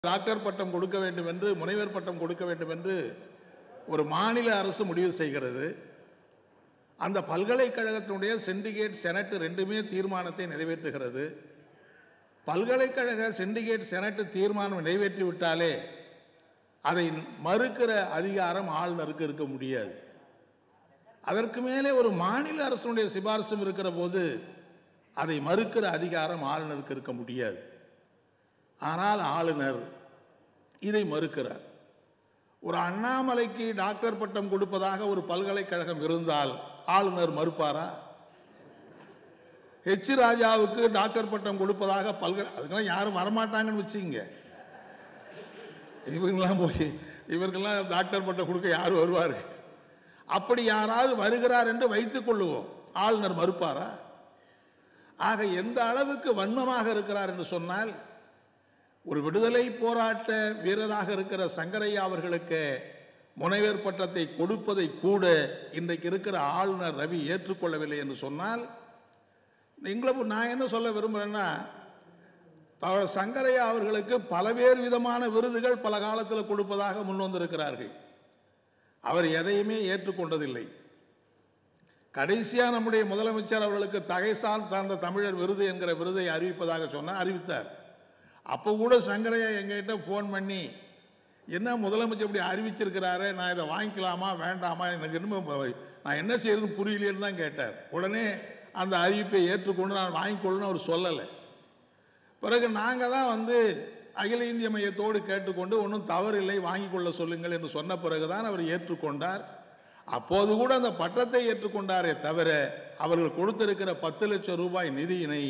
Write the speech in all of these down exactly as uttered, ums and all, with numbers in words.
Doctor பட்டம் கொடுக்க வேண்டும் என்று, முனைவர் பட்டம் கொடுக்க வேண்டும் என்று ஒரு மாநில அரசு முடிவு செய்கிறது. அந்த பல்கலைக்கழகத்தினுடைய சிண்டிகேட், செனட் ரெண்டுமே தீர்மானத்தை நிறைவேற்றுகிறது. பல்கலைக்கழக சிண்டிகேட், செனட் தீர்மானம் நிறைவேற்றி விட்டாலே அதை மறுக்கிற அதிகாரம் ஆளுநருக்கு இருக்க முடியாது. அதற்கு மேலே ஒரு மாநில அரசுடைய சிபாரிசும் இருக்கிற போது அதை மறுக்கிற அதிகாரம் ஆளுநருக்கு இருக்க முடியாது. ஆனால் ஆளுநர் இதை மறுக்கிறார். ஒரு அண்ணாமலைக்கு டாக்டர் பட்டம் கொடுப்பதாக ஒரு பல்கலைக்கழகம் இருந்தால் ஆளுநர் மறுப்பாரா? ஹெச் ராஜாவுக்கு டாக்டர் பட்டம் கொடுப்பதாக பல்கலை, அதுக்கெல்லாம் யாரும் வரமாட்டாங்கன்னு வச்சுங்க. இவங்கெல்லாம் போய் இவர்கள்லாம் டாக்டர் பட்டம் கொடுக்க யார் வருவார்கள்? அப்படி யாராவது வருகிறார் என்று வைத்துக் கொள்ளுவோம், ஆளுநர் மறுப்பாரா? ஆக எந்த அளவுக்கு வன்மமாக இருக்கிறார் என்று சொன்னால், ஒரு விடுதலை போராட்ட வீரராக இருக்கிற சங்கரையா அவர்களுக்கு முனைவர் பட்டத்தை கொடுப்பதை கூட இன்றைக்கு இருக்கிற ஆளுநர் ரவி ஏற்றுக்கொள்ளவில்லை என்று சொன்னால், எங்களை நான் என்ன சொல்ல விரும்புகிறேன்னா, சங்கரையா அவர்களுக்கு பலவேறு விதமான விருதுகள் பல காலத்தில் கொடுப்பதாக முன் வந்திருக்கிறார்கள். அவர் எதையுமே ஏற்றுக்கொண்டதில்லை. கடைசியாக நம்முடைய முதலமைச்சர் அவர்களுக்கு தகைசால் சார்ந்த தமிழர் விருது என்கிற விருதை அறிவிப்பதாக சொன்னார், அறிவித்தார். அப்போ கூட சங்கரையா எங்ககிட்ட ஃபோன் பண்ணி, என்ன முதலமைச்சர் இப்படி அறிவிச்சிருக்கிறாரு, நான் இதை வாங்கிக்கலாமா வேண்டாமா, எனக்கு இன்னும் நான் என்ன செய்யறது புரியலேன்னு தான் கேட்டார். உடனே அந்த அறிவிப்பை ஏற்றுக்கொண்டு நான் வாங்கிக்கொள்ளணும் அவர் சொல்லலை. பிறகு நாங்கள் தான் வந்து அகில இந்திய மையத்தோடு கேட்டுக்கொண்டு ஒன்றும் தவறில்லை வாங்கிக் கொள்ள சொல்லுங்கள் என்று சொன்ன பிறகுதான் அவர் ஏற்றுக்கொண்டார். அப்போது கூட அந்த பட்டத்தை ஏற்றுக்கொண்டாரே தவிர, அவர்கள் கொடுத்திருக்கிற பத்து லட்சம் ரூபாய் நிதியினை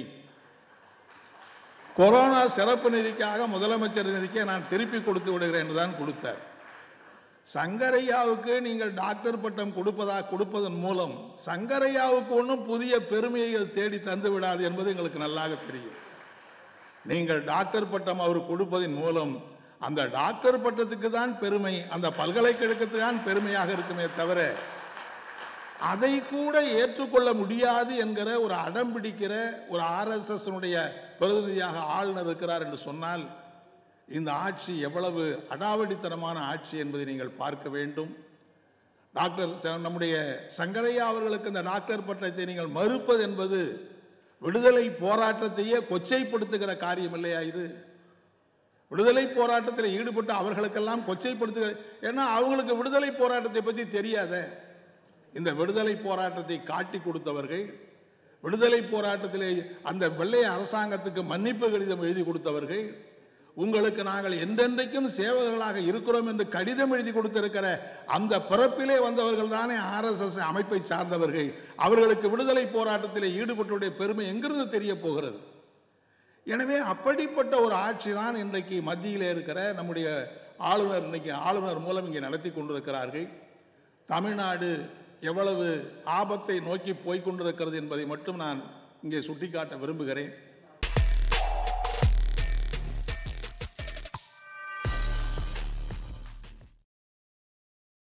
கொரோனா சிறப்பு நிதிக்காக முதலமைச்சர் நிதிக்கே நான் திருப்பி கொடுத்து விடுகிறேன் என்றுதான் கொடுத்தார். சங்கரையாவுக்கு நீங்கள் டாக்டர் பட்டம் கொடுப்பதாக கொடுப்பதன் மூலம் சங்கரையாவுக்கு ஒன்றும் புதிய பெருமையை தேடி தந்து விடாது என்பது எங்களுக்கு நல்லாக தெரியும். நீங்கள் டாக்டர் பட்டம் அவர் கொடுப்பதன் மூலம் அந்த டாக்டர் பட்டத்துக்கு தான் பெருமை, அந்த பல்கலைக்கழகத்துக்கு தான் பெருமையாக இருக்குமே தவிர, அதை கூட ஏற்றுக்கொள்ள முடியாது என்கிற ஒரு அடம் பிடிக்கிற ஒரு ஆர்எஸ்எஸ் பிரதிநிதியாக ஆளுநர் இருக்கிறார் என்று சொன்னால், இந்த ஆட்சி எவ்வளவு அடாவடித்தனமான ஆட்சி என்பதை நீங்கள் பார்க்க வேண்டும். டாக்டர் நம்முடைய சங்கரையா அவர்களுக்கு இந்த டாக்டர் பட்டத்தை நீங்கள் மறுப்பது என்பது விடுதலை போராட்டத்தையே கொச்சைப்படுத்துகிற காரியம் இல்லையா? இது விடுதலை போராட்டத்தில் ஈடுபட்டு அவர்களுக்கெல்லாம் கொச்சைப்படுத்துகிற, ஏன்னா அவங்களுக்கு விடுதலை போராட்டத்தை பற்றி தெரியாத. இந்த விடுதலை போராட்டத்தை காட்டி கொடுத்தவர்கள், விடுதலை போராட்டத்திலே அந்த வெள்ளை அரசாங்கத்துக்கு மன்னிப்பு கடிதம் எழுதி கொடுத்தவர்கள், உங்களுக்கு நாங்கள் என்றென்றைக்கும் சேவகர்களாக இருக்கிறோம் என்று கடிதம் எழுதி கொடுத்திருக்கிற அந்த பிறப்பிலே வந்தவர்கள் தானே ஆர்எஸ்எஸ் அமைப்பை சார்ந்தவர்கள். அவர்களுக்கு விடுதலை போராட்டத்தில் ஈடுபட்டுடைய பெருமை எங்கிருந்து தெரிய போகிறது? எனவே அப்படிப்பட்ட ஒரு ஆட்சி தான் இன்றைக்கு மத்தியில் இருக்கிற நம்முடைய ஆளுநர் இன்னைக்கு ஆளுநர் மூலம் இங்கே நடத்தி கொண்டிருக்கிறார்கள். தமிழ்நாடு எவ்வளவு ஆபத்தை நோக்கி போய்கொண்டிருக்கிறது என்பதை மட்டும் நான் இங்கே சுட்டிக்காட்ட விரும்புகிறேன்.